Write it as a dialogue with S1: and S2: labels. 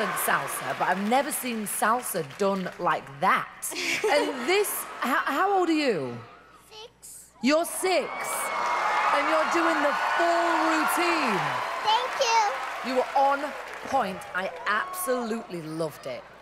S1: learned salsa, but I've never seen salsa done like that. And this, how old are you?
S2: 6.
S1: You're 6. And you're doing the full routine.
S2: Thank you.
S1: You were on point. I absolutely loved it.